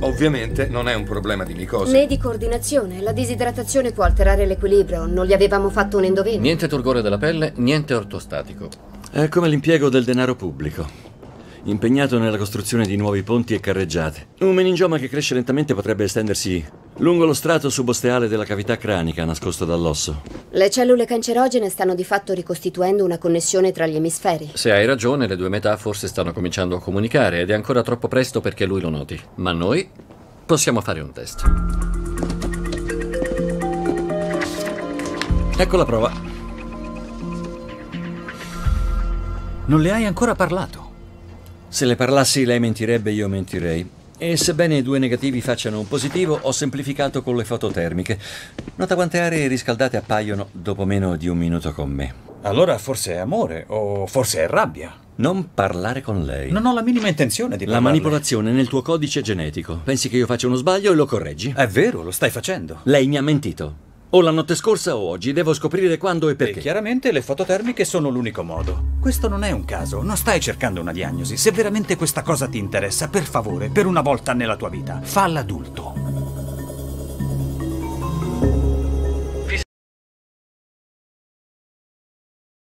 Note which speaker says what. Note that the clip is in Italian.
Speaker 1: Ovviamente non è un problema di micosi.
Speaker 2: Né di coordinazione. La disidratazione può alterare l'equilibrio. Non gli avevamo fatto un endoveno.
Speaker 3: Niente turgore della pelle, niente ortostatico.
Speaker 4: È come l'impiego del denaro pubblico. Impegnato nella costruzione di nuovi ponti e carreggiate. Un meningioma che cresce lentamente potrebbe estendersi lungo lo strato subosteale della cavità cranica nascosto dall'osso.
Speaker 2: Le cellule cancerogene stanno di fatto ricostituendo una connessione tra gli emisferi.
Speaker 3: Se hai ragione, le due metà forse stanno cominciando a comunicare ed è ancora troppo presto perché lui lo noti. Ma noi possiamo fare un test.
Speaker 4: Ecco la prova.
Speaker 5: Non le hai ancora parlato.
Speaker 4: Se le parlassi lei mentirebbe, io mentirei. E sebbene i due negativi facciano un positivo, ho semplificato con le foto termiche. Nota quante aree riscaldate appaiono dopo meno di un minuto con me.
Speaker 5: Allora forse è amore, o forse è rabbia.
Speaker 4: Non parlare con lei.
Speaker 5: Non ho la minima intenzione di
Speaker 4: La
Speaker 5: parlarle.
Speaker 4: manipolazione è nel tuo codice genetico. Pensi che io faccia uno sbaglio e lo correggi?
Speaker 5: È vero, lo stai facendo.
Speaker 4: Lei mi ha mentito. O la notte scorsa o oggi. Devo scoprire quando e perché.
Speaker 5: E chiaramente le fototermiche sono l'unico modo. Questo non è un caso, non stai cercando una diagnosi. Se veramente questa cosa ti interessa, per favore, per una volta nella tua vita, fa l'adulto.